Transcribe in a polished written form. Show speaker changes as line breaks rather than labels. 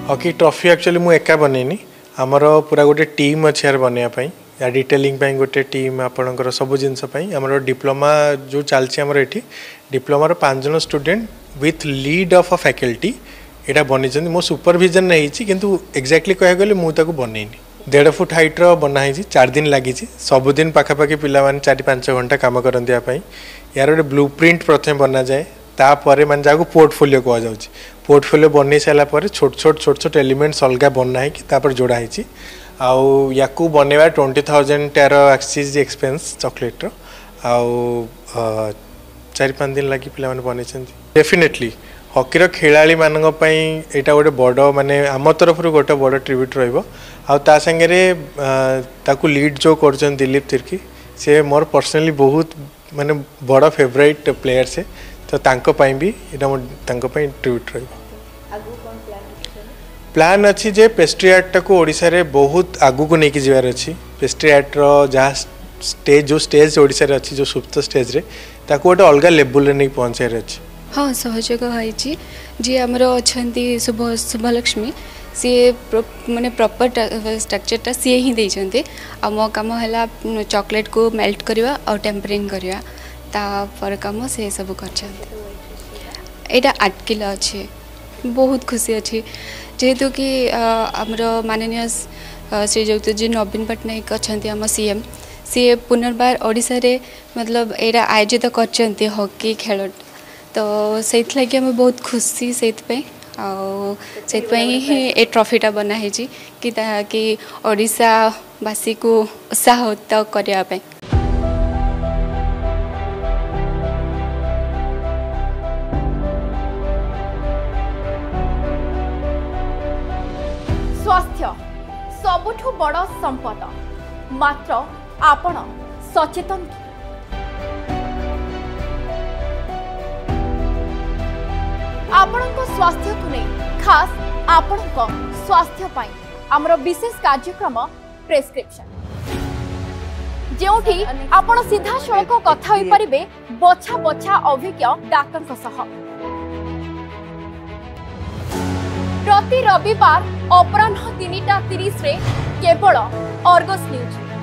Hockey trophy actually मु एका बनैनी आमर पूरा गोटे टीम अच्छे यार बनवाई या डिटेलिंग गोटे टीम आपणकर सब जिनपाई आमर डिप्लोमा जो चलती आमर ये डिप्लोमार 5 जन student with lead of a faculty यहाँ बनी मो सुपरविजन नहीं किंतु एक्जाक्टली कह गले मुझे बनईनी 1.5 फुट हाइट्र बनाई 4 दिन लगी सबुदिन पाखापाखि पिला 4-5 घंटा काम करने यार गोटे ब्लू प्रिंट प्रथम बना जाए तापर मान जहाँ पोर्टफोलियो कह जाऊँ पोर्टफोलियो बन सारापर छोट छोट एलिमेंट्स अलग बनाई जोड़ा है आउ या बनवा 20,000 टार आक्सीज एक्सपेंस चॉकलेट आउ 4-5 दिन लगी पिला बन डेफिनेटली हॉकीर खेलाड़ी मानक यहाँ गोटे बड़ माने आम तरफ गोटे बड़ ट्रिब्यूट रहा सांगे लीड जो कर दिलीप तिर्की से मोर पर्सनली बहुत माने बड़ फेवरेट प्लेयर से तो तांको भी यहाँ ट्रिब्यूट रहा प्लान अच्छी जे पेस्ट्री आर्ट को ओडिशा रे बहुत आगू को लेकिन जबार अच्छी पेस्ट्री आर्ट जहाँ स्टेज जो स्टेज ओडिशा रे अच्छी जो सुप्त स्टेज रे ताको गोटे अलग लेवल नहीं पहुँचार अच्छी
हाँ सहयोग होती जी आमर अच्छा शुभलक्ष्मी सी माने प्रॉपर स्ट्रक्चरटा सी ही देते आ मो काम है चॉकलेट को मेल्ट करवा और टेम्परिंग करवा तापर काम से सब कर 8 किलो अच्छे बहुत खुशी अच्छी जेहेतु कि आमर माननीय श्रीजुक्त जी नवीन पट्टनायक अच्छा आम सीएम सी पुनर्बार ओडिशा रे मतलब यहाँ आयोजित कर हॉकी खेल तो से आम बहुत खुशी से ही ट्रॉफीटा बनाई कि ओडिशावासी को उत्साहित करने
स्वास्थ्य सबुठु बड़ संपद मात्र आपण सचेतन आपणक स्वास्थ्य को नहीं खास आपणक स्वास्थ्य पाई आमर विशेष कार्यक्रम प्रेस्क्रिप्शन जोठी आपण सीधा सड़क कथा होई परिबे बछा बछा अभिज्ञ डाक्टर सह प्रति रविवार अपराह्न 3:30 रे केवल अर्गस न्यूज।